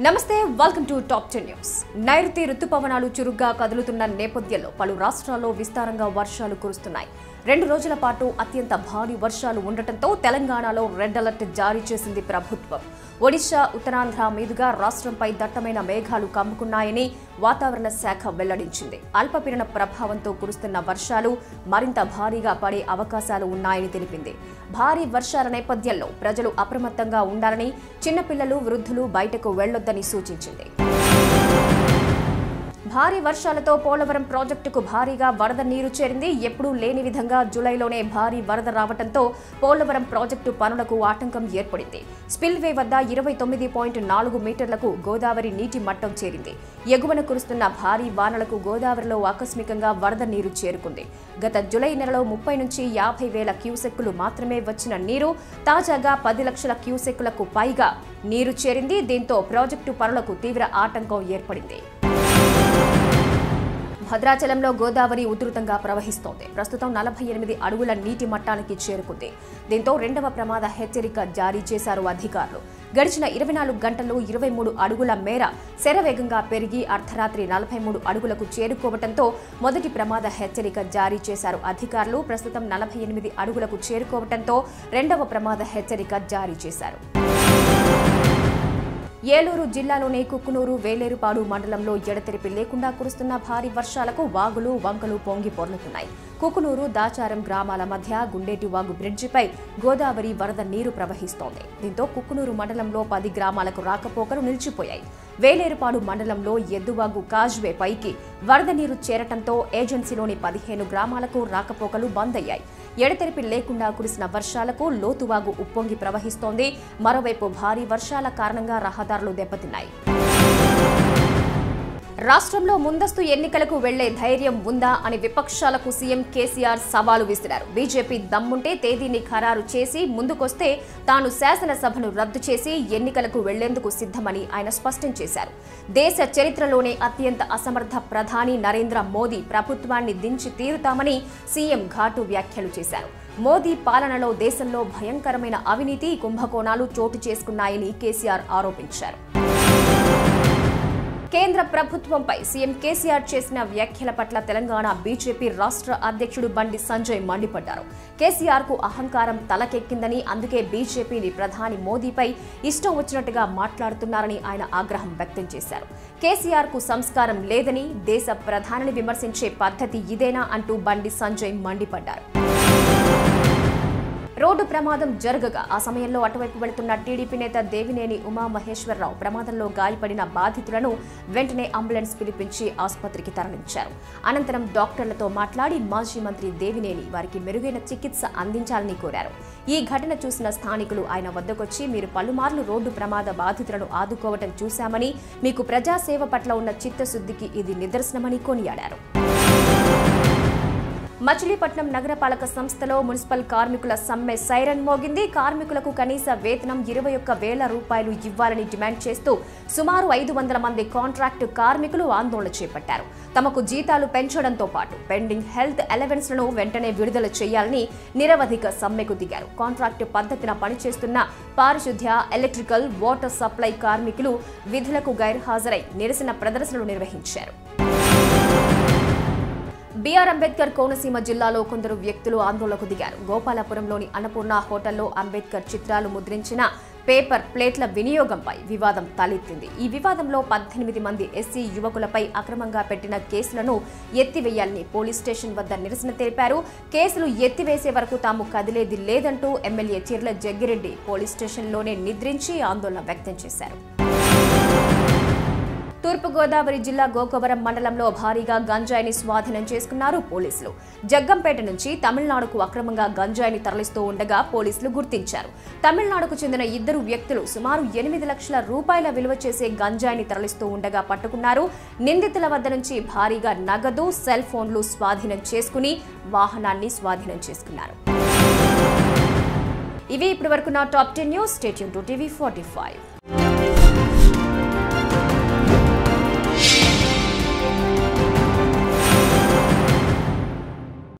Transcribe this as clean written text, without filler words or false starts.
నమస్తే welcome to top 10 news. నైరుతి రుతుపవనాలు చురుగ్గా కదులుతున్న నేపథ్యంలో పలు రాష్ట్రాల్లో విస్తారంగా వర్షాలు కురుస్తున్నాయి. 2 రోజుల పాటు అత్యంత భారీ వర్షాలు ఉండటంతో తెలంగాణలో రెడ్ అలర్ట్ జారీ చేసింది ప్రభుత్వం. ఒడిశా, ఉత్తరాంధ్ర మీదుగా రాష్ట్రంపై దట్టమైన మేఘాలు కమ్ముకున్నాయని వాతావరణ శాఖ వెల్లడించింది. అల్పపీడన ప్రభావంతో కురుస్తున్న వర్షాలు మరింత భారీగా పడే అవకాశాలు ఉన్నాయని తెలిపింది. భారీ వర్షాల నేపథ్యంలో ప్రజలు అప్రమత్తంగా ఉండాలని, చిన్నపిల్లలు, వృద్ధులు బయటకు వెళ్లొద్దని సూచించింది. భారీ వర్షాలతో పోలవరం ప్రాజెక్టుకు భారీగా వరద నీరు చేరింది. ఎప్పుడూ లేని విధంగా జూలైలోనే భారీ వరద రావడంతో పోలవరం ప్రాజెక్టు పనులకు ఆటంకం ఏర్పడింది. స్పిల్వే వద్ద 29.4 మీటర్లకు గోదావరి నీటి మట్టం చేరింది. ఎగువన కురుస్తున్న భారీ వానలకు గోదావరిలో ఆకస్మికంగా వరద నీరు చేరుకుంది. గత జూలై నెలలో 30 నుంచి 50 వేల క్యూసెక్కులు మాత్రమే వచ్చిన నీరు తాజాగా 10 లక్షల క్యూసెక్కులకు పైగా నీరు చేరింది. దీంతో ప్రాజెక్టు పనులకు తీవ్ర ఆటంకం ఏర్పడింది. భద్రాచలంలో గోదావరి ఉధృతంగా ప్రవహిస్తోంది. ప్రస్తుతం 48 అడుగుల నీటి మట్టానికి చేరుకుంది. దీంతో 2వ ప్రమాద హెచ్చరిక జారీ చేశారు అధికారులు. గడిచిన 24 గంటల్లో 23 అడుగుల మేర శరవేగంగా పెరిగి అర్ధరాత్రి 43 అడుగులకు చేరుకోవడంతో మొదటి ప్రమాద హెచ్చరిక జారీ చేశారు అధికారులు. ప్రస్తుతం 48 అడుగులకు చేరుకోవడంతో 2వ ప్రమాద హెచ్చరిక జారీ చేశారు. ఏలూరు జిల్లాలోని కుక్కునూరు, వేలేరుపాడు మండలంలో ఎడతెరిపి లేకుండా కురుస్తున్న భారీ వర్షాలకు వాగులు, వంకలు పొంగి పొర్లుతున్నాయి. కుక్కునూరు, దాచారం గ్రామాల మధ్య గుండేటి వాగు బ్రిడ్జిపై గోదావరి వరద నీరు ప్రవహిస్తోంది. దీంతో కుక్కునూరు మండలంలో 10 గ్రామాలకు రాకపోకలు నిలిచిపోయాయి. వేలేరుపాడు మండలంలో ఎద్దువాగు కాజ్వే పైకి వరద నీరు చేరటంతో ఏజెన్సీలోని 15 గ్రామాలకు రాకపోకలు బంద్ అయ్యాయి. ఎడతెరిపి లేకుండా కురిసిన వర్షాలకు లోతువాగు ఉప్పొంగి ప్రవహిస్తోంది. మరోవైపు భారీ వర్షాల కారణంగా రహదారులు దెబ్బతిన్నాయి. రాష్ట్రంలో ముందస్తు ఎన్నికలకు వెళ్లే ధైర్యం ఉందా అని విపక్షాలకు సీఎం కేసీఆర్ సవాలు విసిరారు. బీజేపీ దమ్ముంటే తేదీని ఖరారు చేసి ముందుకొస్తే తాను శాసనసభను రద్దు చేసి ఎన్నికలకు వెళ్లేందుకు సిద్ధమని ఆయన స్పష్టం చేశారు. దేశ చరిత్రలోనే అత్యంత అసమర్థ ప్రధాని నరేంద్ర మోదీ ప్రభుత్వాన్ని దించి తీరుతామని సీఎం ఘాటు వ్యాఖ్యలు చేశారు. మోదీ పాలనలో దేశంలో భయంకరమైన అవినీతి, కుంభకోణాలు చోటు చేసుకున్నాయని కేసీఆర్ ఆరోపించారు. కేంద్ర ప్రభుత్వంపై సీఎం కేసీఆర్ చేసిన వ్యాఖ్యల పట్ల తెలంగాణ బీజేపీ రాష్ట్ర అధ్యక్షుడు బండి సంజయ్ మండిపడ్డారు. కేసీఆర్ కు అహంకారం తలకెక్కిందని, అందుకే బీజేపీని ప్రధాని మోదీపై ఇష్టం వచ్చినట్టుగా మాట్లాడుతున్నారని ఆయన ఆగ్రహం వ్యక్తం చేశారు. కేసీఆర్ కు సంస్కారం లేదని, దేశ ప్రధానిని విమర్శించే పద్ధతి ఇదేనా అంటూ బండి సంజయ్ మండిపడ్డారు. రోడ్డు ప్రమాదం జరగగా ఆ సమయంలో అటువైపు వెళుతున్న టీడీపీ నేత దేవినేని ఉమామహేశ్వరరావు ప్రమాదంలో గాయపడిన బాధితులను వెంటనే అంబులెన్స్ పిలిపించి ఆసుపత్రికి తరలించారు. అనంతరం డాక్టర్లతో మాట్లాడి మాజీ మంత్రి దేవినేని వారికి మెరుగైన చికిత్స అందించాలని కోరారు. ఈ ఘటన చూసిన స్థానికులు ఆయన వద్దకొచ్చి, మీరు పలుమార్లు రోడ్డు ప్రమాద బాధితులను ఆదుకోవటం చూశామని, మీకు ప్రజాసేవ పట్ల ఉన్న చిత్తశుద్ధికి ఇది నిదర్శనమని కొనియాడారు. మచిలీపట్నం నగరపాలక సంస్థలో మున్సిపల్ కార్మికుల సమ్మె సైరన్ మోగింది. కార్మికులకు కనీస వేతనం 21,000 రూపాయలు ఇవ్వాలని డిమాండ్ చేస్తూ సుమారు 500 మంది కాంట్రాక్టు కార్మికులు ఆందోళన చేపట్టారు. తమకు జీతాలు పెంచడంతో పాటు పెండింగ్ హెల్త్ అలవెన్స్లను వెంటనే విడుదల చేయాలని నిరవధిక సమ్మెకు దిగారు. కాంట్రాక్టు పద్ధతిన పనిచేస్తున్న పారిశుద్ధ్య, ఎలక్ట్రికల్, వాటర్ సప్లై కార్మికులు విధులకు గైర్హాజరై నిరసన ప్రదర్శనలు నిర్వహించారు. బీఆర్ అంబేద్కర్ కోనసీమ జిల్లాలో కొందరు వ్యక్తులు ఆందోళనకు దిగారు. గోపాలపురంలోని అన్నపూర్ణ హోటల్లో అంబేద్కర్ చిత్రాలు ముద్రించిన పేపర్ ప్లేట్ల వినియోగంపై వివాదం తలెత్తింది. ఈ వివాదంలో 18 మంది ఎస్సీ యువకులపై అక్రమంగా పెట్టిన కేసులను ఎత్తివేయాలని పోలీస్ స్టేషన్ వద్ద నిరసన తెలిపారు. కేసులు ఎత్తివేసే వరకు తాము కదిలేది లేదంటూ ఎమ్మెల్యే చిర్ల జగ్గిరెడ్డి పోలీస్ స్టేషన్లోనే నిద్రించి ఆందోళన వ్యక్తం చేశారు. తూర్పుగోదావరి జిల్లా గోకవరం మండలంలో భారీగా గంజాయిని స్వాధీనం చేసుకున్నారు పోలీసులు. జగ్గంపేట నుంచి తమిళనాడుకు అక్రమంగా గంజాయిని తరలిస్తూ ఉండగా పోలీసులు గుర్తించారు. తమిళనాడుకు చెందిన 2 వ్యక్తులు సుమారు 8 లక్షల రూపాయల విలువ చేసే గంజాయిని తరలిస్తూ ఉండగా పట్టుకున్నారు. నిందితుల వద్ద నుంచి భారీగా నగదు, సెల్ ఫోన్లు స్వాధీనం చేసుకుని వాహనాన్ని స్వాధీనం చేసుకున్నారు. ఇవి ఇప్పటివరకు నా top 10 news. Stay tune to TV 45.